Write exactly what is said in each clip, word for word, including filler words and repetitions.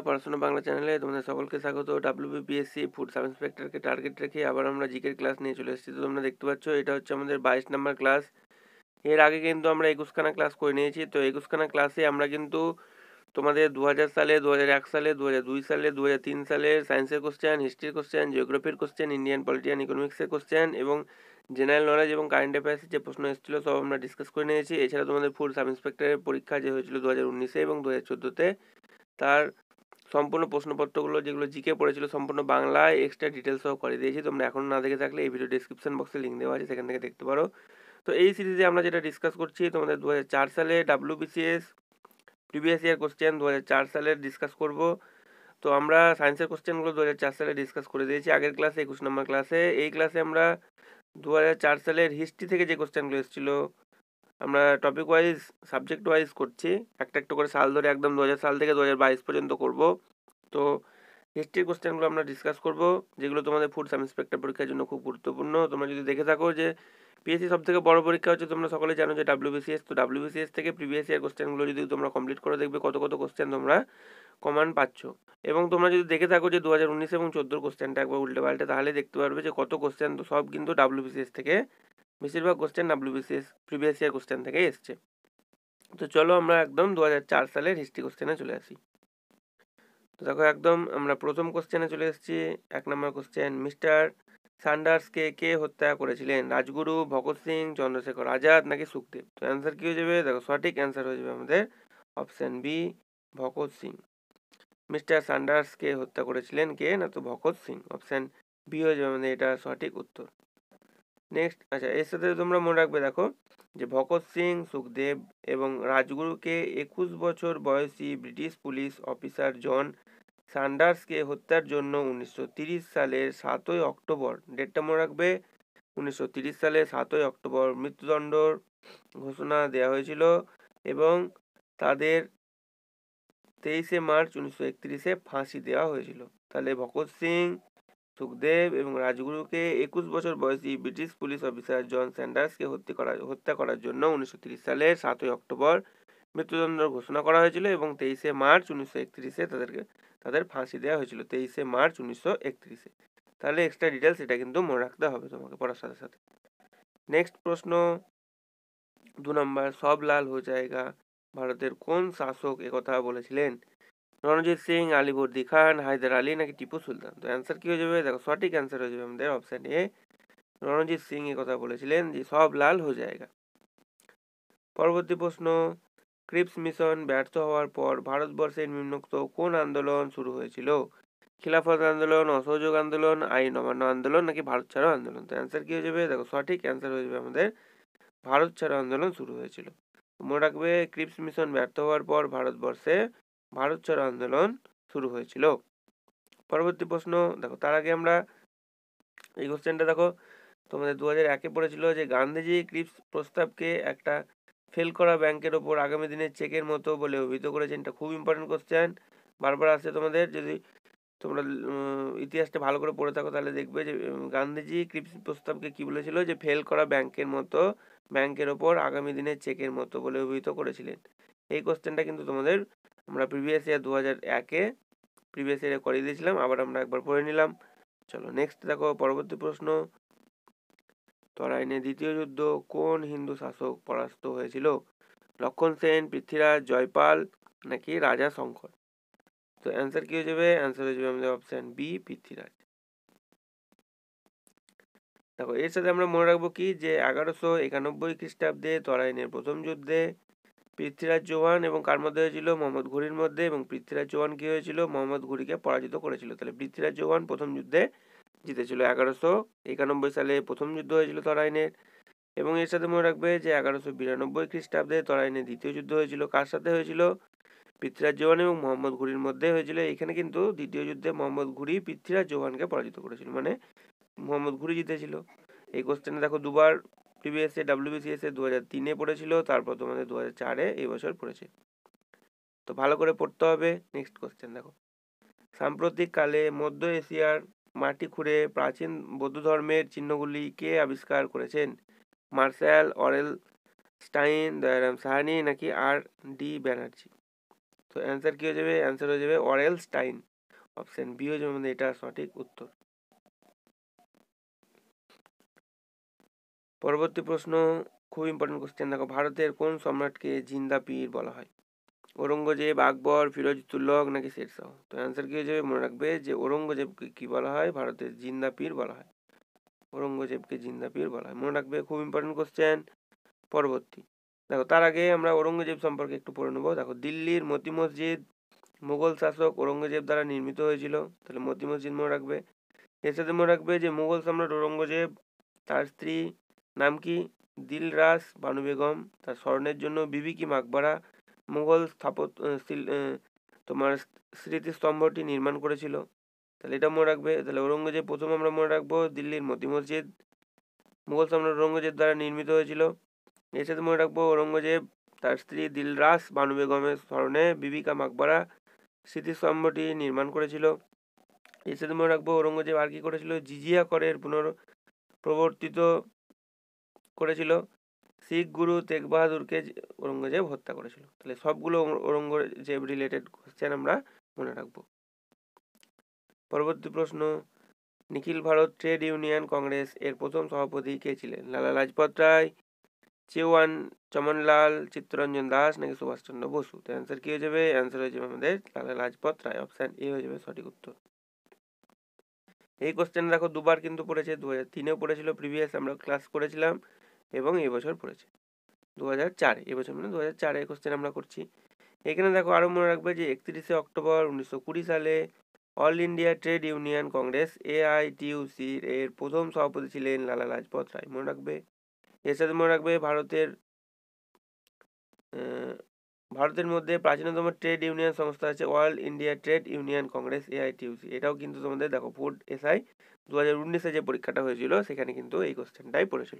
পড়াশোনা বাংলা চ্যানেলে তোমাদের সকলকে স্বাগত। ডাব্লিউবিপিএসসি ফুড সাব ইন্সপেক্টরকে টার্গেট রেখে আবার আমরা জিকের ক্লাস নিয়ে চলে এসেছি। তো তোমরা দেখতে পাচ্ছ এটা হচ্ছে আমাদের বাইশ নাম্বার ক্লাস। এর আগে কিন্তু আমরা একুশখানা ক্লাস করে নিয়েছি। তো একুশখানা ক্লাসে আমরা কিন্তু তোমাদের দু হাজার সালে, দু হাজার এক সালে, দু হাজার দুই সালে, দু হাজার তিন সালের সায়েন্সের কোশ্চেন, হিস্ট্রির কোশ্চেন, জিওগ্রাফির কোশ্চেন, ইন্ডিয়ান পলিটি অ্যান্ড ইকোনমিক্সের কোশ্চেন এবং জেনারেল নলেজ এবং কারেন্ট অ্যাফেয়ার্সের যে প্রশ্ন এসেছিলো সব আমরা ডিসকাস করে নিয়েছি। এছাড়া তোমাদের ফুড সাব ইন্সপেক্টরের পরীক্ষা যে হয়েছিল দু হাজার উনিশে এবং দু হাজার চোদ্দোতে, তার সম্পূর্ণ প্রশ্নপত্রগুলো যেগুলো জিকে পড়েছিল সম্পূর্ণ বাংলায় এক্সট্রা ডিটেলস সহ করে দিয়েছি। তোমরা এখন না দেখে থাকলে এই ভিডিও ডিসক্রিপশন বক্সে লিঙ্ক দেওয়া আছে, সেখান থেকে দেখতে পারো। তো এই সিরিজে আমরা যেটা ডিসকাস করছি তোমাদের দু হাজার চার সালে ডাব্লিউবিসিএস প্রিভিয়াস ইয়ার কোশ্চেন দু হাজার চার সালের ডিসকাস করব। তো আমরা সায়েন্সের কোশ্চেনগুলো দু হাজার চার সালে ডিসকাস করে দিয়েছি আগের ক্লাসে, একুশ নম্বর ক্লাসে। এই ক্লাসে আমরা দু হাজার চার সালের হিস্ট্রি থেকে যে কোশ্চেনগুলো এসেছিলো আমরা টপিক ওয়াইজ সাবজেক্ট ওয়াইজ করছি, একটা একটা করে সাল ধরে একদম দু হাজার সাল থেকে দু হাজার বাইশ পর্যন্ত করব। তো হিস্ট্রির কোশ্চেনগুলো আমরা ডিসকাস করব, যেগুলো তোমাদের ফুড সাব ইন্সপেক্টর পরীক্ষার জন্য খুব গুরুত্বপূর্ণ। তোমরা যদি দেখে থাকো যে পিএসসি সব থেকে বড় পরীক্ষা হচ্ছে, তোমরা সকলে জানো যে ডাব্লিউবিসিএস। তো ডাব্লিউবিসিএস থেকে প্রিভিয়াস ইয়ার কোশ্চেনগুলো যদি তোমরা কমপ্লিট করে দেখবে কত কত কোশ্চেন তোমরা কমান পাচ্ছ। এবং তোমরা যদি দেখে থাকো যে দু হাজার উনিশ এবং চোদ্দোর কোশ্চেনটা একবার উল্টে পাল্টে, তাহলে দেখতে পারবে যে কত কোশ্চেন তো সব কিন্তু ডাব্লিউবিসিএস থেকে, বেশিরভাগ question WBCS previous year question থেকে এসছে। তো চলো আমরা একদম দু হাজার চার সালের হিস্ট্রি কোশ্চেনে চলে আসি। তো দেখো একদম আমরা প্রথম কোশ্চেনে চলে এসেছি। এক নম্বর কোশ্চেন, মিস্টার সান্ডার্সকে কে হত্যা করেছিলেন? রাজগুরু, ভগৎ সিং, চন্দ্রশেখর আজাদ নাকি সুখদেব? তো অ্যান্সার কি হয়ে যাবে? দেখো সঠিক অ্যান্সার হয়ে যাবে আমাদের option B, Bhagat Singh. Mister সান্ডার্সকে হত্যা করেছিলেন কে? না তো ভগৎ সিং। অপশান বি হয়ে যাবে আমাদের এটা সঠিক উত্তর। নেক্সট, আচ্ছা এর সাথে তোমরা মনে রাখবে দেখো যে ভগৎ সিং, সুখদেব এবং রাজগুরুকে একুশ বছর বয়সী ব্রিটিশ পুলিশ অফিসার জন সান্ডার্সকে হত্যার জন্য উনিশশো তিরিশ সালের সাতই অক্টোবর, ডেটটা মনে রাখবে, উনিশশো তিরিশ সালের সাতই অক্টোবর মৃত্যুদণ্ডর ঘোষণা দেওয়া হয়েছিল এবং তাদের তেইশে মার্চ উনিশশো একত্রিশে ফাঁসি দেওয়া হয়েছিল। তাহলে ভগৎ সিং, সুখদেব এবং রাজগুরুকে একুশ বছর বয়সী ব্রিটিশ পুলিশ অফিসার জন স্যান্ডার্সকে হত্যা করা হত্যা করার জন্য উনিশশো তিরিশ সালের সাতই অক্টোবর মৃত্যুদণ্ড ঘোষণা করা হয়েছিল এবং তেইশে মার্চ উনিশশো একত্রিশে তাদেরকে তাদের ফাঁসি দেওয়া হয়েছিল, তেইশে মার্চ উনিশশো একত্রিশে। তাহলে এক্সট্রা ডিটেলস এটা কিন্তু মনে রাখতে হবে তোমাকে পড়ার সাথে সাথে। নেক্সট প্রশ্ন দু নম্বর, সব লাল হো জায়েগা ভারতের কোন শাসক একথা বলেছিলেন? রণজিৎ সিং, আলিবর্দী খান, হায়দার আলী নাকি টিপু সুলতান? তো অ্যান্সার কি হয়ে যাবে? দেখো সঠিক অ্যান্সার হয়ে যাবে আমাদের অপশান এ, রণজিৎ সিং এ কথা বলেছিলেন যে সব লাল হয়ে জায়গা। পরবর্তী প্রশ্ন, ক্রিপস মিশন ব্যর্থ হওয়ার পর ভারতবর্ষের নিম্নোক্ত কোন আন্দোলন শুরু হয়েছিল? খিলাফত আন্দোলন, অসহযোগ আন্দোলন, আইন অমান্য আন্দোলন নাকি ভারত ছাড়ো আন্দোলন? তো অ্যান্সার কি হয়ে যাবে? দেখো সঠিক অ্যান্সার হয়ে যাবে আমাদের ভারত ছাড়ো আন্দোলন শুরু হয়েছিল। মনে রাখবে ক্রিপস মিশন ব্যর্থ হওয়ার পর ভারতবর্ষে ভারত ছাড়ো আন্দোলন শুরু হয়েছিল। পরবর্তী প্রশ্ন দেখো, তার আগে আমরা এই কোশ্চেনটা দেখো তোমাদের দু হাজার একে পড়েছিল যে গান্ধীজি ক্রিপস প্রস্তাবকে একটা ফেল করা ব্যাংকের ওপর আগামী দিনের চেকের মতো বলে অভিহিত করেছেন। এটা খুব ইম্পর্টেন্ট কোশ্চেন, বারবার আসছে তোমাদের। যদি তোমরা ইতিহাসটা ভালো করে পড়ে থাকো তাহলে দেখবে যে গান্ধীজি ক্রিপস প্রস্তাবকে কি বলেছিল, যে ফেল করা ব্যাংকের মতো ব্যাংকের ওপর আগামী দিনের চেকের মতো বলে অভিহিত করেছিলেন। এই কোশ্চেনটা কিন্তু তোমাদের আমরা প্রিভিয়াস ইয়ার দু হাজার একে প্রিভিয়াস ইয়ারে করিয়ে দিয়েছিলাম, আবার আমরা একবার পড়ে নিলাম। চলো নেক্সট দেখো পরবর্তী প্রশ্ন, তরাইনে দ্বিতীয় যুদ্ধ কোন হিন্দু শাসক পরাস্ত হয়েছিল? লক্ষণ সেন, পৃথ্বীরাজ, জয়পাল নাকি রাজা শঙ্কর? তো অ্যান্সার কি হয়ে যাবে? অ্যান্সার হয়ে যাবে আমাদের অপশান বি, পৃথ্বীরাজ। দেখো এর সাথে আমরা মনে রাখবো কি, যে এগারোশো একানব্বই খ্রিস্টাব্দে তরাইনের প্রথম যুদ্ধে পৃথ্বীরাজ চৌহান এবং কার মধ্যে হয়েছিল? মোহাম্মদ ঘুরির মধ্যে, এবং পৃথ্বীরাজ চৌহান কি হয়েছিল? মোহাম্মদ ঘুরিকে পরাজিত করেছিল। তাহলে পৃথ্বীরাজ চৌহান প্রথম যুদ্ধে জিতেছিল। এগারোশো একানব্বই সালে প্রথম যুদ্ধ হয়েছিল তরাইনের। এবং এর সাথে মনে রাখবে যে এগারোশো বিরানব্বই খ্রিস্টাব্দে তরাইনের দ্বিতীয় যুদ্ধ হয়েছিল। কার সাথে হয়েছিল? পৃথ্বীরাজ চৌহান এবং মোহাম্মদ ঘুরির মধ্যে হয়েছিল। এখানে কিন্তু দ্বিতীয় যুদ্ধে মোহাম্মদ ঘুরি পৃথ্বীরাজ চৌহানকে পরাজিত করেছিল, মানে মোহাম্মদ ঘুরি জিতেছিল। এই কোশ্চেনে দেখো দুবার প্রিভিয়াস এ ডাব্লিউবিসিএস এ দু হাজার তিনে পড়েছিল, তারপর তোমাদের দু হাজার চারে এই বছর পড়েছে। তো ভালো করে পড়তে হবে। নেক্সট কোশ্চেন দেখো, সাম্প্রতিক কালে মধ্য এশিয়ার মাটি খুঁড়ে প্রাচীন বৌদ্ধ ধর্মের চিহ্নগুলি কে আবিষ্কার করেছেন? Marshall, Aurel Stein, Dayaram Sahni নাকি আর ডি ব্যানার্জি? তো তো অ্যান্সার কি হয়ে যাবে? অ্যান্সার হয়ে যাবে অরেলস্টাইন। অপশন বি হয়ে যাবে আমাদের এটা সঠিক উত্তর। পরবর্তী প্রশ্ন খুব ইম্পর্টেন্ট কোশ্চেন, দেখো ভারতের কোন সম্রাটকে জিন্দা পীর বলা হয়? ঔরঙ্গজেব, আকবর, ফিরোজতুল্লক নাকি শেরশাহ? তো অ্যান্সার কি হয়ে যাবে? মনে রাখবে যে ঔরঙ্গজেবকে কি বলা হয়? ভারতের জিন্দা পীর বলা হয়। ঔরঙ্গজেবকে জিন্দা পীর বলা হয়, মনে রাখবে, খুব ইম্পর্টেন্ট কোশ্চেন। পরবর্তী দেখো, তার আগে আমরা ঔরঙ্গজেব সম্পর্কে একটু পড়ে নেবো। দেখো, দিল্লির মতি মসজিদ মুঘল শাসক ঔরঙ্গজেব দ্বারা নির্মিত হয়েছিল, তাহলে মতি মসজিদ মনে রাখবে। এর সাথে মনে রাখবে যে মুঘল সম্রাট ঔরঙ্গজেব, তার স্ত্রী নাম কি? দিলরাস বানু বেগম, তার স্মরণের জন্য বিবি কি মাকবারা, মুঘল স্থাপত তোমার স্মৃতিস্তম্ভটি নির্মাণ করেছিল, তাহলে এটা মনে রাখবে। তাহলে ঔরঙ্গজেব প্রথম আমরা মনে রাখবো দিল্লির মতি মসজিদ মুঘল সম্রাট ঔরঙ্গজেব দ্বারা নির্মিত হয়েছিল। এর সাথে মনে রাখবো ঔরঙ্গজেব তার স্ত্রী দিলরাস বানু বেগমের স্মরণে বিবিকা মাকবারা স্মৃতিস্তম্ভটি নির্মাণ করেছিল। এর সাথে মনে রাখবো ঔরঙ্গজেব আর কি করেছিল? জিজিয়া করের পুনর প্রবর্তিত করেছিল। শিখ গুরু তেগ বাহাদুরকে ঔরঙ্গজেব হত্যা করেছিল। তাহলে সবগুলো ঔরঙ্গজেব রিলেটেড কোশ্চেন আমরা মনে রাখবো। পরবর্তী প্রশ্ন, Nikhil Bharat trade union Congress এর প্রথম সভাপতি কে ছিলেন? লালা লাজপত রায়, চেওয়ান চমনলাল, চিত্তরঞ্জন দাস নাকি সুভাষচন্দ্র বসু? তো অ্যান্সার কি হয়ে যাবে? অ্যান্সার হয়ে যাবে আমাদের লালা লাজপত রায়। অপশন এ হয়ে যাবে সঠিক উত্তর। এই কোশ্চেন দেখো দুবার কিন্তু পড়েছে, দু হাজার তিনেও পড়েছিল, প্রিভিয়াস আমরা ক্লাস করেছিলাম, এবং এবছর পড়েছে দু হাজার চার, এবছর মানে দু হাজার চারে কোশ্চেন আমরা করছি। এখানে দেখো আরও মনে রাখবে যে একত্রিশে অক্টোবর উনিশশো কুড়ি সালে all India trade union Congress AITUC এর প্রথম সভাপতি ছিলেন লালা লাজপত রায়, মনে রাখবে। এর সাথে মনে রাখবে ভারতের ভারতের মধ্যে প্রাচীনতম ট্রেড ইউনিয়ন সংস্থা আছে all India trade union Congress AITUC, এটাও কিন্তু তোমাদের দেখো ফুড এসআই দু হাজার উনিশে যে পরীক্ষাটা হয়েছিল সেখানে কিন্তু এই কোশ্চেনটাই পড়েছিল।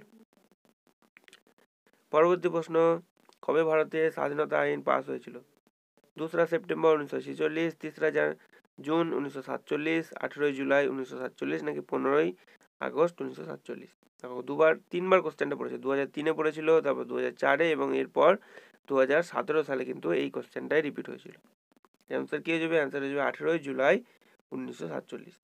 পরবর্তী প্রশ্ন, কবে ভারতে স্বাধীনতা আইন পাস হয়েছিল? দোসরা সেপ্টেম্বর উনিশশো ছেচল্লিশ, তিসরা জুন উনিশশো সাতচল্লিশ, আঠেরোই জুলাই উনিশশো সাতচল্লিশ নাকি পনেরোই আগস্ট উনিশশো সাতচল্লিশ? দেখো দুবার তিনবার কোশ্চেনটা পড়েছে, দু হাজার তিনে পড়েছিল, তারপর দু হাজার চারে এবং এরপর দু হাজার সতেরো সালে কিন্তু এই কোশ্চেনটাই রিপিট হয়েছিল। অ্যান্সার কি হয়ে যাবে? অ্যান্সার হয়ে যাবে আঠেরোই জুলাই উনিশশো সাতচল্লিশ।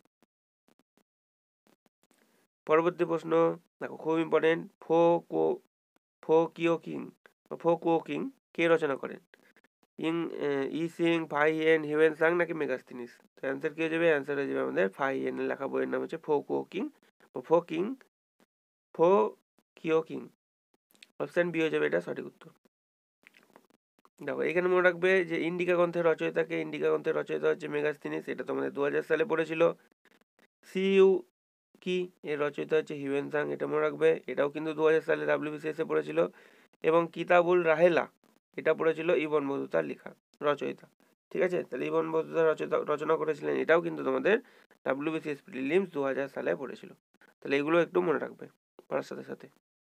পরবর্তী প্রশ্ন দেখো খুব ইম্পর্টেন্ট, ফো কো ফো কিও কিং ফো কুও কিং কে রচনা করেন? Itsing, Fa Hien, Hiuen Tsang নাকি মেগাস্তিনিস? তো অ্যান্সার কি হয়ে যাবে? অ্যান্সার হয়ে যাবে আমাদের ফাই হিয়েনের লেখা বইয়ের নাম হচ্ছে ফো কুও কিং ফো কিং ফো কিও কিং। অপশন বি হয়ে যাবে এটা সঠিক উত্তর। দেখো এখানে মনে রাখবে যে ইন্ডিকা গ্রন্থের রচয়িতাকে, ইন্ডিকা গ্রন্থের রচয়িতা হচ্ছে মেগাস্তিনিস, এটা তোমাদের দু হাজার সালে পড়েছিল। সিইউ কি এর রচয়িতা হচ্ছে হিউয়েন সাং, এটা মনে রাখবে, এটাও কিন্তু দু হাজার সালে ডাব্লিউবিসিএসে পড়েছিল। এবং কিতাবুল রাহেলা এটা পড়েছিল ইবন বতুতার লেখা রচয়িতা, ঠিক আছে। তাহলে ইবন বতুতা রচয়িতা রচনা করেছিলেন, এটাও কিন্তু তোমাদের ডাব্লিউবিসিএস প্রিলিমস দু হাজার সালে পড়েছিল। তাহলে এগুলো একটু মনে রাখবে পড়ার সাথে সাথে।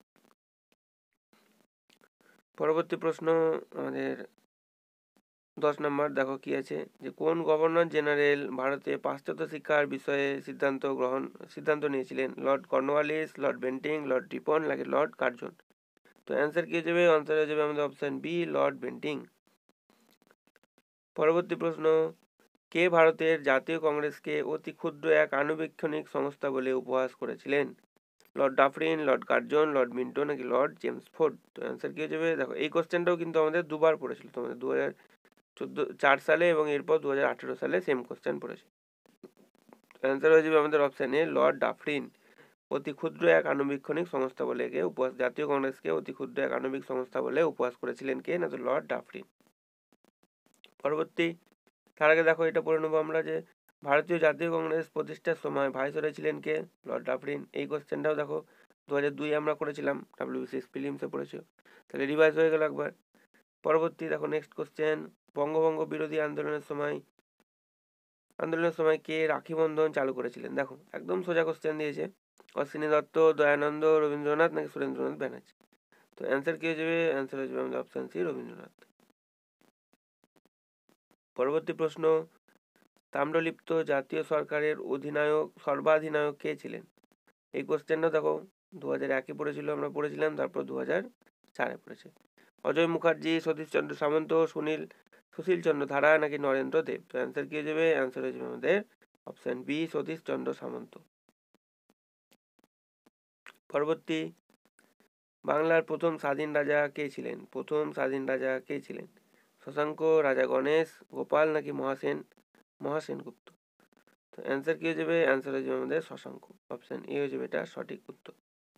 পরবর্তী প্রশ্ন আমাদের দশ নম্বর, দেখো কি আছে যে কোন গভর্নর জেনারেল ভারতে পাশ্চাত্য শিক্ষার বিষয়ে সিদ্ধান্ত গ্রহণ সিদ্ধান্ত নিয়েছিলেন? Lord Cornwallis, Lord Bentinck, Lord Ripon নাকি লর্ড কার্জন? তো অ্যান্সার কি হয়ে যাবে? অ্যান্সার হয়ে যাবে আমাদের অপশন বি, লর্ড বেন্টিং। পরবর্তী প্রশ্ন, কে ভারতের জাতীয় কংগ্রেসকে অতি ক্ষুদ্র এক আনুবীক্ষণিক সংস্থা বলে উপহাস করেছিলেন? Lord Dufferin, Lord Curzon, Lord Minto নাকি লর্ড জেমস ফোর্ড? তো অ্যান্সার কি হয়ে যাবে? দেখো এই কোশ্চেনটাও কিন্তু আমাদের দুবার পড়েছিল, তোমাদের দু হাজার চোদ্দো চার সালে এবং এরপর দু হাজার আঠেরো সালে সেম কোশ্চেন পড়েছে। অ্যান্সার হয়ে যাবে আমাদের অপশন এ, লর্ড ডাফরিন। অতি ক্ষুদ্র এক আণুবীক্ষণিক সংস্থা বলে একে উপহাস জাতীয় কংগ্রেসকে অতি ক্ষুদ্র এক আণবিক সংস্থা বলে উপহাস করেছিলেন কে? না তো লর্ড ডাফরিন। পরবর্তী, তার আগে দেখো এটা পড়ে নেবো আমরা যে ভারতীয় জাতীয় কংগ্রেস প্রতিষ্ঠার সময় ভাইসরয় ছিলেন কে? Lord Dufferin. এই কোশ্চেনটাও দেখো দু হাজার দুই আমরা করেছিলাম, ডাব্লিউবিসিএস প্রিলিমসে পড়েছে, তাহলে রিভাইজ হয়ে গেল একবার। পরবর্তী দেখো নেক্সট কোশ্চেন, বঙ্গভঙ্গ বিরোধী আন্দোলনের সময় আন্দোলনের সময় কে রাখি বন্ধন চালু করেছিলেন? দেখো একদম সোজা কোশ্চেন দিয়েছে, অশ্বিনী দত্ত, দয়ানন্দ, রবীন্দ্রনাথ নাকি সুরেন্দ্রনাথ ব্যানার্জি? তো অ্যান্সার কি হয়ে যাবে? অ্যান্সার হয়ে যাবে আমাদের অপশন সি, রবীন্দ্রনাথ। পরবর্তী প্রশ্ন, তাম্রলিপ্ত জাতীয় সরকারের অধিনায়ক সর্বাধিনায়ক কে ছিলেন? এই কোশ্চেনটা দেখো দু হাজার একে পড়েছিল, আমরা পড়েছিলাম, তারপর দু হাজার চারে পড়েছে। অজয় মুখার্জি, সতীশচন্দ্র সামন্ত, সুনীল সুশীল চন্দ্র ধারা নাকি নরেন্দ্র দেব? তো অ্যান্সার কি হয়ে যাবে? অ্যান্সার হয়ে যাবে আমাদের অপশন বি, সতীশ চন্দ্র সামন্ত। পরবর্তী, বাংলার প্রথম স্বাধীন রাজা কে ছিলেন? প্রথম স্বাধীন রাজা কে ছিলেন? শশাঙ্ক, রাজা গণেশ, গোপাল নাকি মহাসেন মহাসেনগুপ্ত? তো অ্যান্সার কি হয়ে যাবে? অ্যান্সার হয়ে যাবে আমাদের শশাঙ্ক। অপশন এ হয়ে যাবে এটা সঠিক উত্তর।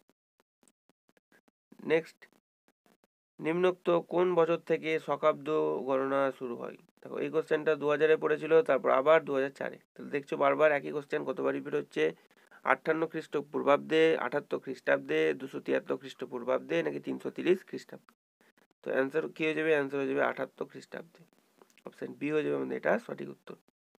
নেক্সট, নিম্নোক্ত কোন বছর থেকে শকাব্দ গণনা শুরু হয়? দেখো এই কোশ্চেনটা দু হাজারে পড়েছিল, তারপর আবার দু হাজার চারে। তাহলে দেখছো বারবার একই কোশ্চেন কতবার রিপিট হচ্ছে। আটান্ন খ্রিস্টপূর্বাব্দে, আটাত্তর খ্রিস্টাব্দে, দুশো তিয়াত্তর খ্রিস্টপূর্বাব্দে নাকি তিনশো তিরিশ খ্রিস্টাব্দে? তো অ্যান্সার কি হয়ে যাবে? অ্যান্সার হয়ে যাবে আটাত্তর খ্রিস্টাব্দে। অপশন বি হয়ে যাবে আমাদের এটা সঠিক উত্তর।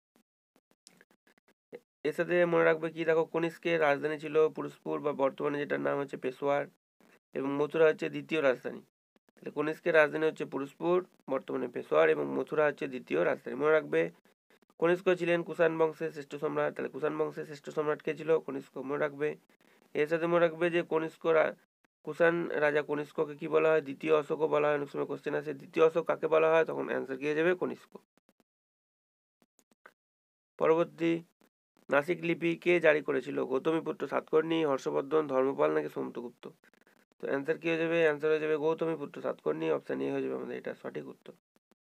এর সাথে মনে রাখবে কি, দেখো কনিষ্কের রাজধানী ছিল পুরুষপুর, বা বর্তমানে যেটার নাম হচ্ছে পেশোয়ার, এবং মথুরা হচ্ছে দ্বিতীয় রাজধানী। তাহলে কনিষ্কের রাজধানী হচ্ছে পুরুষপুর, বর্তমানে পেশোয়ার, এবং মথুরা হচ্ছে দ্বিতীয় রাজধানী। মনে রাখবে কনিষ্ক ছিলেন কুষাণ বংশের শ্রেষ্ঠ সম্রাট। তাহলে কুষাণ বংশের শ্রেষ্ঠ সম্রাট কে ছিল? কনিষ্ক। মনে রাখবে। এর সাথে মনে রাখবে যে কনিষ্ক কুষাণ রাজা কনিষ্ককে কি বলা হয়? দ্বিতীয় অশোকও বলা হয়। অনেক সময় কোশ্চেন আসে দ্বিতীয় অশোক কাকে বলা হয়, তখন অ্যান্সার কি হয়ে যাবে? কনিষ্ক। পরবর্তী, নাসিক লিপি কে জারি করেছিল? গৌতমীপুত্র সাতকর্ণী, হর্ষবর্ধন, ধর্মপাল নাকি সোমন্তগুপ্ত? তো অ্যান্সার কি হয়ে যাবে? অ্যান্সার হয়ে যাবে গৌতমীপুত্র সাতকর্ণী। অপশন এ হয়ে যাবে আমাদের এটা সঠিক উত্তর।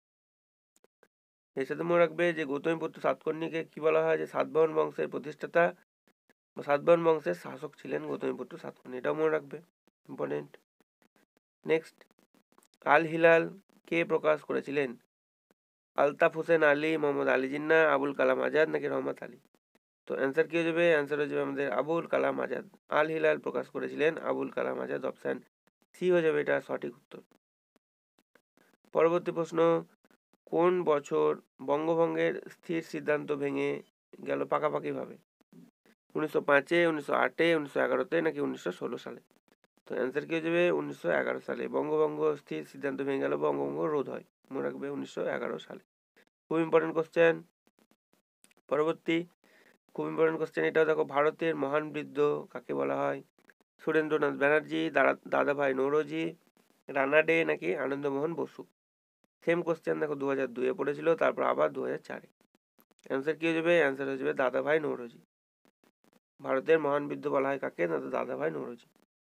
এর সাথে মনে রাখবে যে গৌতমীপুত্র সাতকর্ণীকে কি বলা হয়? যে সাতবাহন বংশের প্রতিষ্ঠাতা বা সাতবাহন বংশের শাসক ছিলেন গৌতমীপুত্র সাতকর্ণী। এটাও মনে রাখবে, ইম্পর্টেন্ট। নেক্সট, আল হিলাল কে প্রকাশ করেছিলেন? আলতাফ হোসেন আলী, মোহাম্মদ আলী জিন্নাহ, আবুল কালাম আজাদ নাকি রহমত আলী? তো অ্যান্সার কি হয়ে যাবে? অ্যান্সার হয়ে যাবে আমাদের আবুল কালাম আজাদ। আল হিলাল প্রকাশ করেছিলেন আবুল কালাম আজাদ। অপশান সি হয়ে যাবে এটা সঠিক উত্তর। পরবর্তী প্রশ্ন, কোন বছর বঙ্গভঙ্গের স্থির সিদ্ধান্ত ভেঙে গেল পাকাপাকিভাবে? উনিশশো পাঁচে, উনিশশো আটে, উনিশশো এগারোতে নাকি উনিশশো ষোলো সালে? তো অ্যান্সার কি হয়ে যাবে? উনিশশো এগারো সালে বঙ্গভঙ্গ স্থির সিদ্ধান্ত ভেঙে গেল, বঙ্গভঙ্গ রোধ হয়। মনে রাখবে উনিশশো এগারো সালে। খুব ইম্পর্টেন্ট কোশ্চেন। পরবর্তী, খুব ইম্পর্টেন্ট কোশ্চেন এটাও দেখো, ভারতের মহান বৃদ্ধ কাকে বলা হয়? সুরেন্দ্রনাথ ব্যানার্জি, দাদাভাই নৌরোজি, রানা ডে নাকি আনন্দমোহন বসু? সেম কোশ্চেন দেখো দু হাজার দুয়ে পড়েছিল, তারপর আবার দু হাজার চারে। অ্যান্সার কি হয়ে যাবে? অ্যান্সার হয়ে যাবে দাদাভাই নৌরোজি। ভারতের মহান বৃদ্ধ বলা হয় কাকে? না, দাদাভাই নৌরোজি।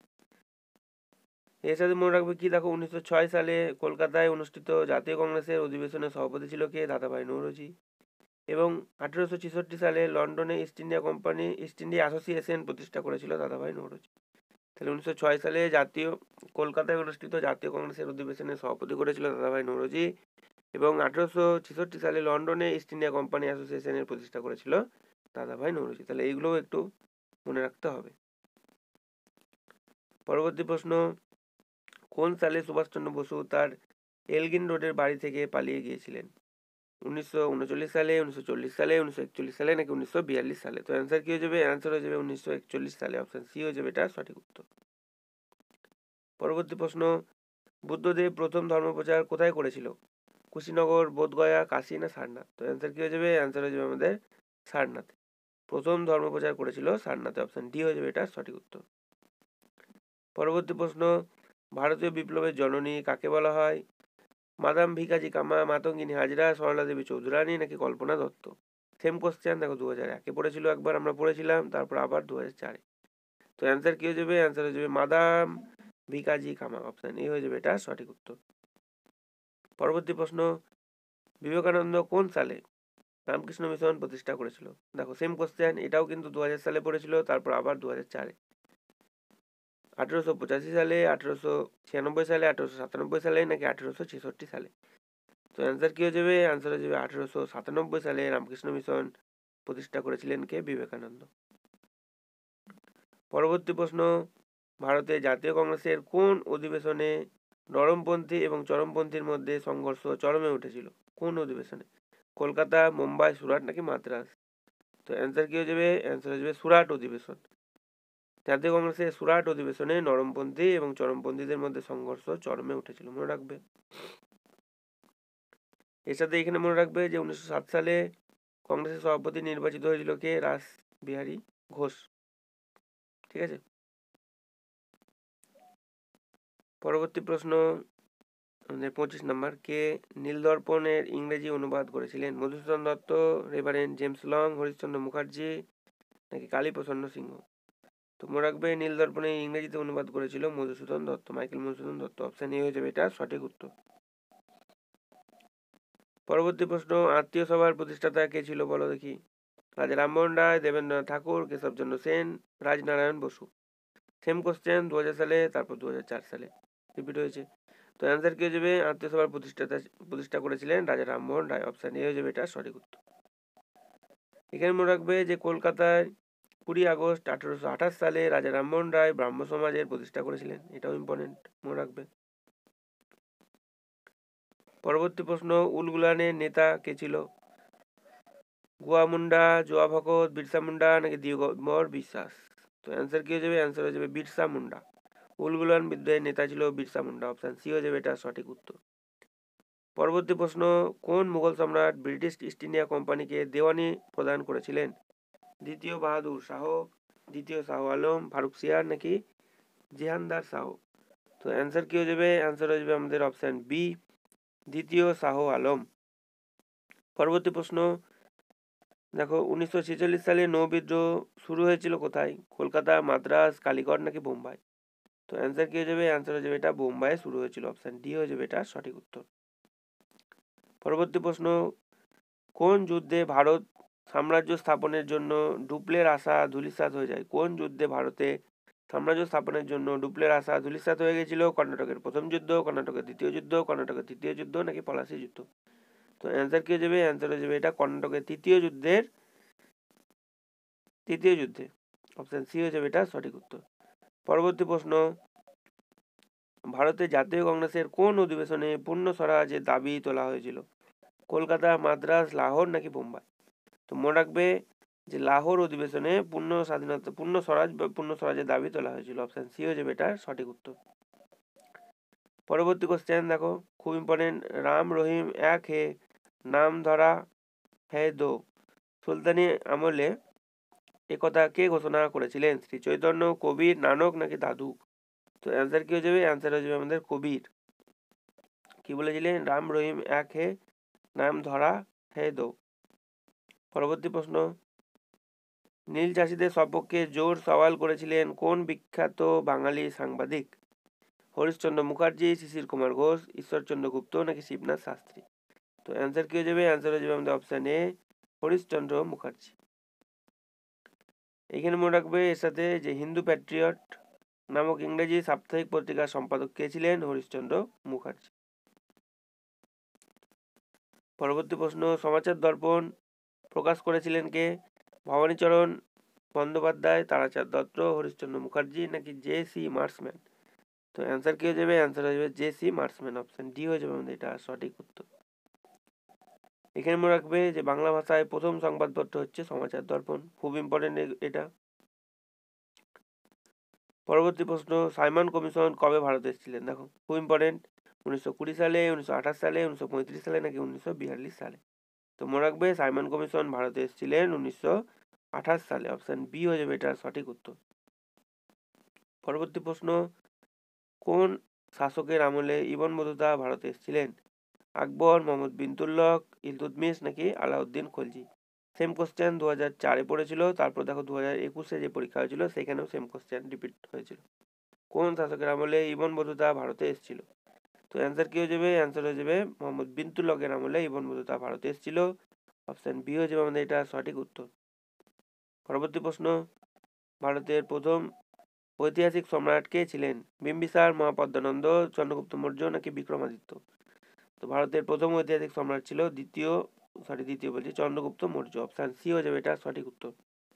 এর সাথে মনে রাখবে কি, দেখো উনিশশো ছয় সালে কলকাতায় অনুষ্ঠিত জাতীয় কংগ্রেসের অধিবেশনে সভাপতি ছিল কে? দাদাভাই নৌরোজি। এবং আঠেরোশো ছেষট্টি সালে লন্ডনে East India Company East India Association প্রতিষ্ঠা করেছিল দাদাভাই নৌরোজি। তাহলে উনিশশো ছয় সালে জাতীয় কলকাতায় অনুষ্ঠিত জাতীয় কংগ্রেসের অধিবেশনে সভাপতি করেছিল দাদাভাই নৌরোজি, এবং আঠেরোশো ছেষট্টি সালে লন্ডনে ইস্ট ইন্ডিয়া কোম্পানি অ্যাসোসিয়েশনের প্রতিষ্ঠা করেছিল দাদাভাই নৌরোজি। তাহলে এইগুলোও একটু মনে রাখতে হবে। পরবর্তী প্রশ্ন, কোন সালে সুভাষচন্দ্র বসু তার এলগিন রোডের বাড়ি থেকে পালিয়ে গিয়েছিলেন? উনিশশো উনচল্লিশ সালে, উনিশশো চল্লিশ সালে, উনিশশো একচল্লিশ সালে নাকি উনিশশো বিয়াল্লিশ সালে? তো অ্যান্সার কি হয়ে যাবে? অ্যান্সার হয়ে যাবে উনিশশো একচল্লিশ সালে। অপশন সি হয়ে যাবে এটা সঠিক উত্তর। পরবর্তী প্রশ্ন, বুদ্ধদেব প্রথম ধর্মপ্রচার কোথায় করেছিল? কুশীনগর, বোধগয়া, কাশী না সারনাথ? তো অ্যান্সার কি হয়ে যাবে? অ্যান্সার হয়ে যাবে আমাদের সারনাথ। প্রথম ধর্মপ্রচার করেছিল সারনাথে। অপশন ডি হয়ে যাবে এটা সঠিক উত্তর। পরবর্তী প্রশ্ন, ভারতীয় বিপ্লবের জননী কাকে বলা হয়? মাদাম ভিকাজি কামা, মাতঙ্গিনী হাজরা, সরলা দেবী চৌধুরানী নাকি কল্পনা দত্ত? সেম কোশ্চেন দেখো দু হাজার একে পড়েছিল একবার, আমরা পড়েছিলাম, তারপর আবার দু হাজার চারে। তো অ্যান্সার কি হয়ে যাবে? অ্যান্সার হয়ে যাবে মাদাম ভিকাজি কামা। অপশন এ হয়ে যাবে এটা সঠিক উত্তর। পরবর্তী প্রশ্ন, বিবেকানন্দ কোন সালে রামকৃষ্ণ মিশন প্রতিষ্ঠা করেছিল? দেখো সেম কোশ্চেন, এটাও কিন্তু দু হাজার সালে পড়েছিল, তারপর আবার দু হাজার চারে। আঠেরোশো পঁচাশি সালে, আঠেরোশো ছিয়ানব্বই সালে, আঠেরোশো সাতানব্বই সালে নাকি আঠেরোশো ছেষট্টি সালে? তো অ্যান্সার কি হয়ে যাবে? অ্যান্সার হয়ে যাবে আঠেরোশো সাতানব্বই সালে রামকৃষ্ণ মিশন প্রতিষ্ঠা করেছিলেন কে? বিবেকানন্দ। পরবর্তী প্রশ্ন, ভারতের জাতীয় কংগ্রেসের কোন অধিবেশনে নরমপন্থী এবং চরমপন্থীর মধ্যে সংঘর্ষ চরমে উঠেছিল? কোন অধিবেশনে? কলকাতা, মুম্বাই, সুরাট নাকি মাদ্রাজ? তো অ্যান্সার কি হয়ে যাবে? অ্যান্সার হয়ে যাবে সুরাট অধিবেশন। জাতীয় কংগ্রেসের সুরাট অধিবেশনে নরমপন্থী এবং চরমপন্থীদের মধ্যে সংঘর্ষ চরমে উঠেছিল। মনে রাখবে। এর সাথে এখানে মনে রাখবে যে উনিশশো সাত সালে কংগ্রেসের সভাপতি নির্বাচিত হয়েছিল কে? রাস বিহারী ঘোষ। ঠিক আছে। পরবর্তী প্রশ্ন, আমাদের পঁচিশ নম্বর, কে নীলদর্পণের ইংরেজি অনুবাদ করেছিলেন? Madhusudan Dutt, Reverend James Long, Harishchandra Mukherjee নাকি কালীপ্রসন্ন সিংহ? তো মনে রাখবে নীলদর্পণে ইংরেজিতে অনুবাদ করেছিল Madhusudan Dutt, Michael Madhusudan Dutt. Option A হয়ে যাবে এটা সঠিক উত্তর। পরবর্তী প্রশ্ন, আত্মীয় সভার প্রতিষ্ঠাতা কে ছিল বলো দেখি? রাজা রামমোহন রায়, দেবেন্দ্রনাথ ঠাকুর, কেশবচন্দ্র সেন, রাজনারায়ণ বসু। সেম কোশ্চেন দু হাজার সালে, তারপর দু হাজার চার সালে রিপিট হয়েছে। তো অ্যান্সার কি হয়ে যাবে? আত্মীয় সভার প্রতিষ্ঠাতা প্রতিষ্ঠা করেছিলেন রাজা রামমোহন রায়। অপশন এ হয়ে যাবে এটা সঠিক উত্তর। এখানে মনে রাখবে যে কলকাতায় কুড়ি আগস্ট আঠারোশো আঠাশ সালে রাজা রামমোহন রায় ব্রাহ্ম সমাজের প্রতিষ্ঠা করেছিলেন, এটাও ইম্পর্টেন্ট মনে রাখবে। পরবর্তী প্রশ্ন, উলগুলানের নেতা কে ছিল? গোয়া মুন্ডা, জোয়া ভগত, বিরসা মুন্ডা নাকি দিগম্বর বিশ্বাস? তো অ্যান্সার কি হয়ে যাবে? অ্যান্সার হয়ে যাবে বিরসা মুন্ডা। উলগুলান বিদ্রোহের নেতা ছিল বিরসা মুন্ডা। অপশন সি হয়ে যাবে এটা সঠিক উত্তর। পরবর্তী প্রশ্ন, কোন মুঘল সম্রাট ব্রিটিশ ইস্ট ইন্ডিয়া কোম্পানিকে দেওয়ানি প্রদান করেছিলেন? দ্বিতীয় বাহাদুর শাহ, দ্বিতীয় শাহ আলম, ফারুক সিয়ার নাকি জেহানদার শাহ? তো অ্যান্সার কি হয়ে যাবে? অ্যান্সার হয়ে যাবে আমাদের অপশন বি, দ্বিতীয় শাহ আলম। পরবর্তী প্রশ্ন দেখো, উনিশশো ছেচল্লিশ সালে নৌ বিদ্রোহ শুরু হয়েছিল কোথায়? কলকাতা, মাদ্রাস, কালীগড় নাকি বোম্বাই? তো অ্যান্সার কি হয়ে যাবে? অ্যান্সার হয়ে যাবে এটা বোম্বাই শুরু হয়েছিল। অপশন ডি হয়ে যাবে এটা সঠিক উত্তর। পরবর্তী প্রশ্ন, কোন যুদ্ধে ভারত সাম্রাজ্য স্থাপনের জন্য ডুপ্লের আশা ধূলিসাৎ হয়ে যায়? কোন যুদ্ধে ভারতে সাম্রাজ্য স্থাপনের জন্য ডুপ্লের আশা ধূলিসাৎ হয়ে গেছিল? কর্ণাটকের প্রথম যুদ্ধ, কর্ণাটকের দ্বিতীয় যুদ্ধ, কর্ণাটকের তৃতীয় যুদ্ধ নাকি পলাশী যুদ্ধ? তো অ্যান্সার কি হয়ে যাবে? অ্যান্সার হয়ে যাবে এটা কর্ণাটকের তৃতীয় যুদ্ধের তৃতীয় যুদ্ধে। অপশন সি হয়ে যাবে এটা সঠিক উত্তর। পরবর্তী প্রশ্ন, ভারতের জাতীয় কংগ্রেসের কোন অধিবেশনে পূর্ণ স্বরাজের দাবি তোলা হয়েছিল? কলকাতা, মাদ্রাস, লাহোর নাকি বোম্বাই? তো মনে রাখবে যে লাহোর অধিবেশনে পূর্ণ স্বাধীনতা পূর্ণ স্বরাজ বা পূর্ণ স্বরাজের দাবি তোলা হয়েছিল। অপশন সি হয়ে যাবে এটা সঠিক উত্তর। পরবর্তী কোশ্চেন দেখো, খুব ইম্পর্টেন্ট, রাম রহিম এক হে নাম ধরা হে দো সুলতানি আমলে একথা কে ঘোষণা করেছিলেন? শ্রী চৈতন্য, কবির, নানক নাকি দাদু? তো অ্যান্সার কি হয়ে যাবে? অ্যান্সার হয়ে যাবে আমাদের কবির। কি বলেছিলেন? রাম রহিম এক হে নাম ধরা হে দো। পরবর্তী প্রশ্ন, নীল চাষীদের সপক্ষে জোর সওয়াল করেছিলেন কোন বিখ্যাত বাঙালি সাংবাদিক? হরিশচন্দ্র মুখার্জি, শিশির কুমার ঘোষ, ঈশ্বরচন্দ্র গুপ্ত নাকি শিবনাথ শাস্ত্রী? তো অ্যান্সার কি হয়ে যাবে? অ্যান্সার হয়ে যাবে আমাদের অপশন এ, হরিশচন্দ্র মুখার্জি। এখানে মনে রাখবে এর সাথে যে হিন্দু প্যাট্রিয়ট নামক ইংরেজি সাপ্তাহিক পত্রিকার সম্পাদক কে ছিলেন? হরিশচন্দ্র মুখার্জি। পরবর্তী প্রশ্ন, সমাচার দর্পণ প্রকাশ করেছিলেন কে? ভবানীচরণ বন্দ্যোপাধ্যায়, তারাচাঁদ দত্ত, হরিশচন্দ্র মুখার্জি নাকি জে সি মার্সম্যান? তো অ্যান্সার কি হয়ে যাবে? অ্যান্সার হয়ে যাবে J C Marshman. Option D হয়ে যাবে আমাদের এটা সঠিক উত্তর। এখানে মনে রাখবে যে বাংলা ভাষায় প্রথম সংবাদপত্র হচ্ছে সমাচার দর্পণ, খুব ইম্পর্টেন্ট এটা। পরবর্তী প্রশ্ন, সাইমন কমিশন কবে ভারতে এসেছিলেন? দেখো খুব ইম্পর্টেন্ট, উনিশশো কুড়ি সালে, উনিশশো আঠাশ সালে, উনিশশো পঁয়ত্রিশ সালে নাকি উনিশশো বিয়াল্লিশ সালে? তো মনে রাখবে সাইমন কমিশন ভারতে এসেছিলেন উনিশশো আঠাশ সালে। অপশন বি হয়ে যাবে এটা সঠিক উত্তর। পরবর্তী প্রশ্ন, কোন শাসকের আমলে ইবন বতুতা ভারতে এসেছিলেন? আকবর, মোহাম্মদ বিন তুগলক, ইলতুৎমিশ নাকি আলাউদ্দিন খলজি? সেম কোশ্চেন দু হাজার চারে পড়েছিল, তারপর দেখো দু হাজার একুশে যে পরীক্ষা হয়েছিল সেখানেও সেম কোশ্চেন রিপিট হয়েছিল। কোন শাসকের আমলে ইবন বতুতা ভারতে এসেছিল? তো অ্যান্সার কি হয়ে যাবে? অ্যান্সার হয়ে যাবে মোহাম্মদ বিন তুগলকের আমলে ইবন বতুতা ভারতে এসেছিল। অপশন বি হয়ে যাবে আমাদের এটা সঠিক উত্তর। পরবর্তী প্রশ্ন, ভারতের প্রথম ঐতিহাসিক সম্রাট কে ছিলেন? বিম্বিসার, মহাপদ্মানন্দ, চন্দ্রগুপ্ত মৌর্য নাকি বিক্রমাদিত্য? তো ভারতের প্রথম ঐতিহাসিক সম্রাট ছিল দ্বিতীয় সরি দ্বিতীয় বলছি চন্দ্রগুপ্ত মৌর্য। অপশন সি হয়ে যাবে এটা সঠিক উত্তর।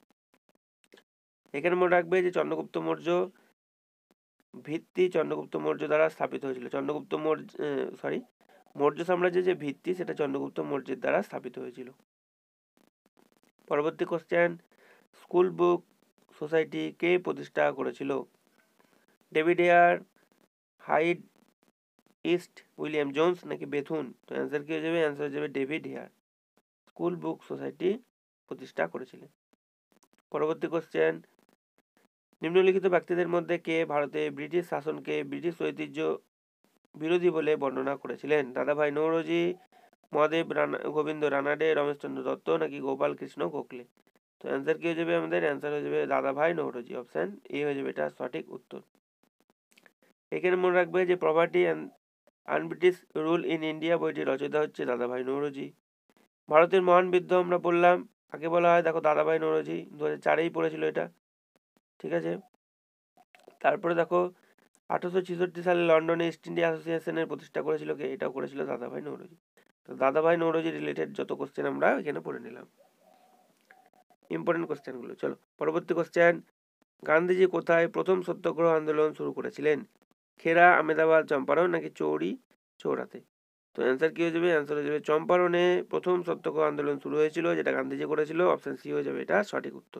এখানে মনে রাখবে যে চন্দ্রগুপ্ত মৌর্য ভিত্তি চন্দ্রগুপ্ত মৌর্য দ্বারা স্থাপিত হয়েছিল। চন্দ্রগুপ্ত মৌর্য সরি মৌর্য সাম্রাজ্যের যে ভিত্তি সেটা চন্দ্রগুপ্ত মৌর্যের দ্বারা স্থাপিত হয়েছিল। পরবর্তী কোশ্চেন, স্কুল বুক সোসাইটি কে প্রতিষ্ঠা করেছিল? David Hare, Hyde East, William Jones নাকি বেথুন? তো অ্যান্সার কি হয়ে যাবে? অ্যান্সার হয়ে যাবে David Hare school book society প্রতিষ্ঠা করেছিলেন। পরবর্তী কোশ্চেন, নিম্নলিখিত ব্যক্তিদের মধ্যে কে ভারতে ব্রিটিশ শাসনকে ব্রিটিশ ঐতিহ্য বিরোধী বলে বর্ণনা করেছিলেন? দাদাভাই নৌরোজি, মহাদেব রানা, গোবিন্দ রানাডে, রমেশচন্দ্র দত্ত নাকি গোপাল কৃষ্ণ গোখলে? তো অ্যান্সার কি হয়ে যাবে আমাদের? অ্যান্সার হয়ে যাবে দাদাভাই নৌরোজি। অপশান এ হয়ে যাবে এটা সঠিক উত্তর। এখানে মনে রাখবে যে property and unBritish rule in India বইটি রচয়িতা হচ্ছে দাদাভাই নৌরোজি। ভারতের মহান বিদ্য আমরা বললাম, কাকে বলা হয়? দেখো দাদাভাই নৌরোজি, দু হাজার চারেই পড়েছিল এটা, ঠিক আছে। তারপরে দেখো আঠারোশো ছেষট্টি সালে লন্ডনে ইস্ট ইন্ডিয়া অ্যাসোসিয়েশনের প্রতিষ্ঠা করেছিল কে? এটাও করেছিল দাদাভাই নৌরোজি। তো দাদাভাই নৌরোজি রিলেটেড যত কোশ্চেন আমরা এখানে পড়ে নিলাম, ইম্পর্টেন্ট কোশ্চেনগুলো। চলো পরবর্তী কোশ্চেন, গান্ধীজি কোথায় প্রথম সত্যাগ্রহ আন্দোলন শুরু করেছিলেন? খেরা, আহমেদাবাদ, চম্পারণ নাকি চৌরি চৌরাতে? তো অ্যান্সার কি হয়ে যাবে? অ্যান্সার হয়ে যাবে চম্পারণে প্রথম সত্যাগ্রহ আন্দোলন শুরু হয়েছিল, যেটা গান্ধীজি করেছিল। অপশন সি হয়ে যাবে এটা সঠিক উত্তর।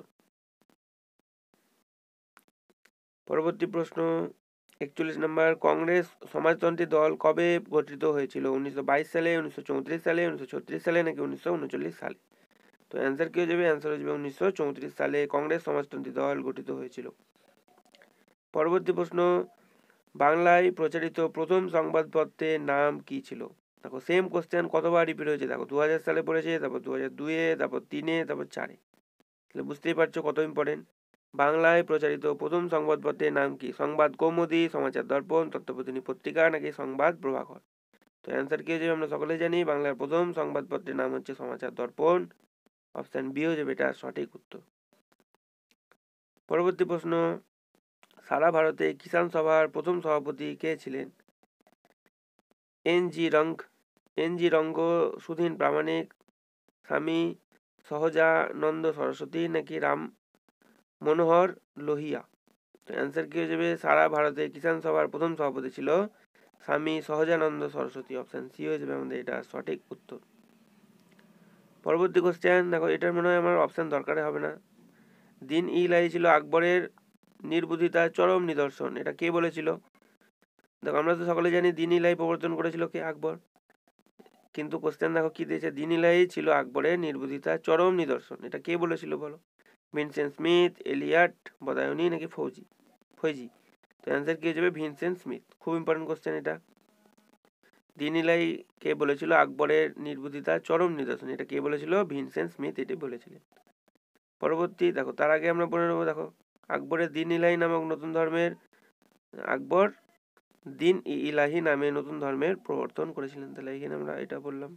পরবর্তী প্রশ্ন একচল্লিশ নম্বর, কংগ্রেস সমাজতন্ত্রী দল কবে গঠিত হয়েছিল? উনিশশো বাইশ সালে, উনিশশো চৌত্রিশ সালে, উনিশশো ছত্রিশ সালে নাকি উনিশশো উনচল্লিশ সালে? তো অ্যান্সার কি হয়ে যাবে? অ্যান্সার হয়ে যাবে উনিশশো চৌত্রিশ সালে কংগ্রেস সমাজতন্ত্রী দল গঠিত হয়েছিল। পরবর্তী প্রশ্ন, বাংলায় প্রচারিত প্রথম সংবাদপত্রের নাম কি ছিল? দেখো সেম কোশ্চেন কতবার রিপিট হয়েছে, দেখো দু হাজার সালে পড়েছে, তারপর দু হাজার দুইয়ে, তারপর তিনে, তারপর চারে। তাহলে বুঝতেই পারছো কত ইম্পর্টেন্ট। বাংলায় প্রচারিত প্রথম সংবাদপত্রের নাম কি? সংবাদ কৌমুদী, সমাচার দর্পণ, তত্ত্ববোধিনী পত্রিকা নাকি সংবাদ প্রভাকর? তো অ্যান্সার কি হয়ে যাবে? আমরা সকলে জানি বাংলার প্রথম সংবাদপত্রের নাম হচ্ছে সমাচার দর্পণ। অপশন বি হয়ে যাবে এটা সঠিক উত্তর। পরবর্তী প্রশ্ন, সারা ভারতে কিষাণ সভার প্রথম সভাপতি কে ছিলেন? এন জি রঙ্গ, এন জি রঙ্গ, সুধীন প্রামাণিক, স্বামী সহজানন্দ সরস্বতী নাকি রাম মনোহর লোহিয়া? তো অ্যান্সার কি হয়ে যাবে? সারা ভারতে কিষাণ সভার প্রথম সভাপতি ছিল স্বামী সহজানন্দ সরস্বতী। অপশন সি হয়ে যাবে আমাদের এটা সঠিক উত্তর। পরবর্তী কোশ্চেন, দেখো এটার মনে হয় আমার অপশন দরকার হবে না। দিন ই ইলাহি ছিল আকবরের নির্বুদ্ধিতার চরম নিদর্শন, এটা কে বলেছিল? দেখো আমরা তো সকলে জানি দিন ইলাহি প্রবর্তন করেছিল কে? আকবর। কিন্তু কোশ্চেন দেখো কি দিয়েছে, দিন ইলাহি ছিল আকবরের নির্বুদ্ধিতার চরম নিদর্শন, এটা কে বলেছিল বলো? ভিনসেন্ট স্মিথ, এলিয়ট, বদায়ুনি নাকি ফৌজি ফৌজি? তো অ্যান্সার কি হয়ে যাবে? Vincent Smith. খুব ইম্পর্টেন্ট কোশ্চেন এটা। দিন ইলাহি কে বলেছিল আকবরের নির্বুদ্ধিতার চরম নিদর্শন, এটা কে বলেছিল? ভিনসেন্ট স্মিথ এটি বলেছিলেন। পরবর্তী দেখো তার আগে আমরা পড়ে নেবো, দেখো আকবরের দিন ইলাহি নামক নতুন ধর্মের, আকবর দিন ই ইলাহি নামে নতুন ধর্মের প্রবর্তন করেছিলেন। তাহলে এখানে আমরা এটা বললাম।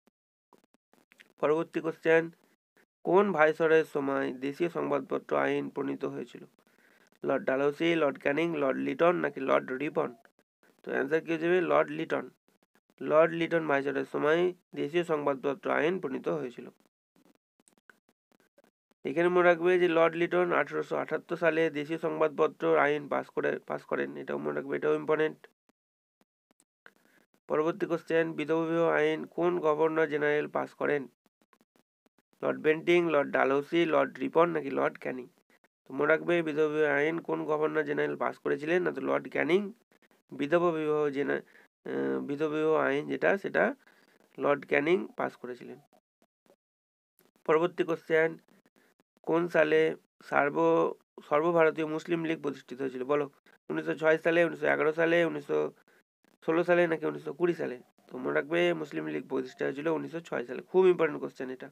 পরবর্তী কোশ্চেন, কোন ভাইসরয়ের সময় দেশীয় সংবাদপত্র আইন প্রণীত হয়েছিল? Lord Dalhousie, Lord Canning, Lord Lytton নাকি লর্ড রিপন? তো অ্যান্সার কি হয়ে যাবে? Lord Lytton. লর্ড লিটন ভাইসরয়ের সময় দেশীয় সংবাদপত্র আইন প্রণীত হয়েছিল। এখানে মনে রাখবে যে লর্ড লিটন আঠারোশো আটাত্তর সালে দেশীয় সংবাদপত্র আইন পাস করে পাস করেন, এটাও মনে রাখবে, এটাও ইম্পর্টেন্ট। পরবর্তী কোশ্চেন, বিধবা বিবাহ আইন কোন গভর্নর জেনারেল পাস করেন? Lord Bentinck, Lord Dalhousie, Lord Ripon নাকি লর্ড ক্যানিং? তো মনে রাখবে বিধবা বিবাহ আইন কোন গভর্নর জেনারেল পাস করেছিলেন? না তো লর্ড ক্যানিং। বিধবা বিবাহ জেনা বিধবা বিবাহ আইন যেটা সেটা লর্ড ক্যানিং পাস করেছিলেন। পরবর্তী কোশ্চেন, কোন সালে সার্ব সর্বভারতীয় মুসলিম লীগ প্রতিষ্ঠিত হয়েছিল বলো? উনিশশো ছয় সালে, উনিশশো এগারো সালে, উনিশশো ষোলো সালে নাকি উনিশশো কুড়ি সালে? তো মনে রাখবে মুসলিম লীগ প্রতিষ্ঠা হয়েছিল উনিশশো ছয় সালে। খুব ইম্পর্টেন্ট কোশ্চেন এটা।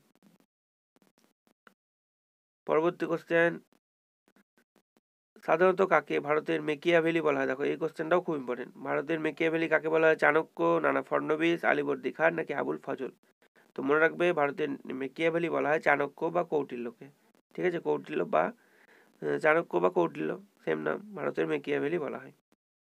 পরবর্তী কোশ্চেন, সাধারণত কাকে ভারতের মেকিয়াভেলি বলা হয়? দেখো এই কোশ্চেনটাও খুব ইম্পর্টেন্ট। ভারতের মেকিয়াভেলি কাকে বলা হয়? চাণক্য, নানা ফডনবিস, আলীবর্দী খান নাকি আবুল ফজল? তো মনে রাখবে ভারতের মেকিয়াভেলি বলা হয় চাণক্য বা কৌটিল্যকে, ঠিক আছে? কৌটিল্য বা চাণক্য বা কৌটিল্য সেম নাম, ভারতের মেকিয়াভেলি বলা হয়।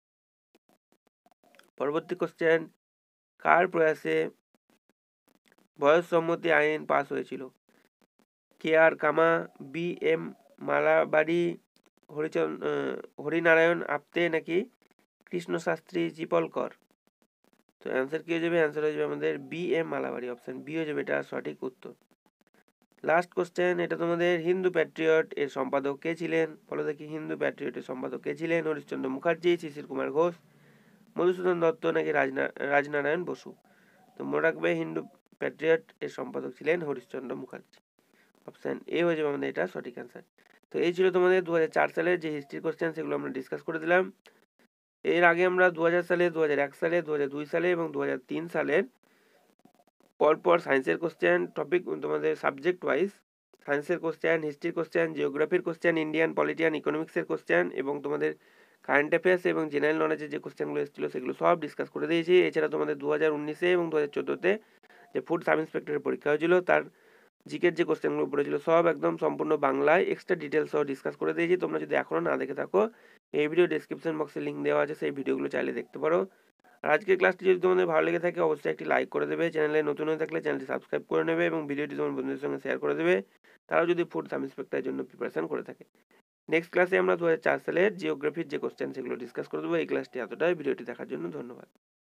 পরবর্তী কোশ্চেন, কার প্রয়াসে বয়ঃসম্মতি আইন পাস হয়েছিল? K R Cama, B M Malabari, Harichandra Harinarayan Apte নাকি কৃষ্ণ শাস্ত্রী চিপলকর? তো অ্যান্সার কি হয়ে যাবে? অ্যান্সার হয়ে যাবে আমাদের B M Malabari. Option B হয়ে যাবে এটা সঠিক উত্তর। লাস্ট কোশ্চেন, এটা তোমাদের হিন্দু প্যাট্রিয়ট এর সম্পাদক কে ছিলেন? বলো দেখি হিন্দু প্যাট্রিয়ট এর সম্পাদক কে ছিলেন? হরিশ্চন্দ্র মুখার্জি, শিশির কুমার ঘোষ, মধুসূদন দত্ত নাকি রাজনা রাজনারায়ণ বসু? তো মনে রাখবে হিন্দু প্যাট্রিয়ট এর সম্পাদক ছিলেন হরিশ্চন্দ্র মুখার্জি। অপশন এ হয়ে যাবে আমাদের এটা সঠিক অ্যান্সার। তো এই ছিল তোমাদের দু হাজার চার সালের যে হিস্ট্রি কোশ্চেন, সেগুলো আমরা ডিসকাস করে দিলাম। এর আগে আমরা দু হাজার সালে, দু হাজার এক সালে, দু হাজার দুই সালে এবং দু হাজার তিন সালের পরপর সায়েন্সের কোশ্চেন টপিক তোমাদের সাবজেক্ট ওয়াইজ সায়েন্সের কোশ্চেন, হিস্ট্রির কোশ্চেন, জিওগ্রাফির কোশ্চেন, ইন্ডিয়ান পলিটিয়ান ইকোনমিক্সের কোশ্চেন এবং তোমাদের কারেন্ট অ্যাফেয়ার্স এবং জেনারেল নলেজের যে কোশ্চেনগুলো এসেছিলো সেগুলো সব ডিসকাস করে দিয়েছি। এছাড়া তোমাদের দু হাজার উনিশে এবং দু হাজার চোদ্দোতে যে ফুড সাব ইন্সপেক্টরের পরীক্ষা হয়েছিল তার জিকের যে কোশ্চেনগুলো পড়েছিল সব একদম সম্পূর্ণ বাংলায় এক্সট্রা ডিটেলস সহ ডিসকাস করে দিয়েছি। তোমরা যদি এখনও না দেখে থাকো এই ভিডিও ডেসক্রিপশন বক্সে লিঙ্ক দেওয়া আছে, সেই ভিডিওগুলো চাইলে দেখতে পারো। আর আজকের ক্লাসটি যদি তোমাদের ভালো লেগে থাকে অবশ্যই একটি লাইক করে দেবে, চ্যানেলে নতুন হয়ে থাকলে চ্যানেলটি সাবস্ক্রাইব করে নেবে এবং ভিডিওটি তোমার বন্ধুদের সঙ্গে শেয়ার করে দেবে তারাও যদি ফুড সাব ইন্সপেক্টরের জন্য প্রিপারেশন করে থাকে। নেক্সট ক্লাসে আমরা দু হাজার চার সালের জিওগ্রাফির যে কোশ্চেন সেগুলো ডিসকাস করে দেবো। এই ক্লাসটি এতটাই, ভিডিওটি দেখার জন্য ধন্যবাদ।